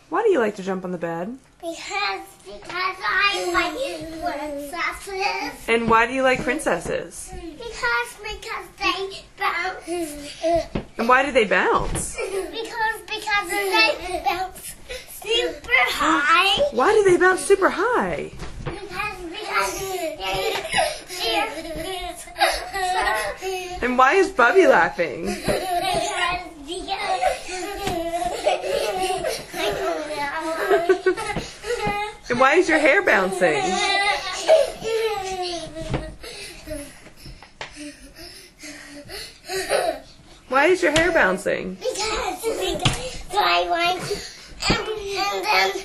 Why do you like to jump on the bed? Because I like princesses. And why do you like princesses? Because they bounce. And why do they bounce? Because they bounce super high. Why do they bounce super high? And why is Bubby laughing? And why is your hair bouncing? Why is your hair bouncing? Because I like and then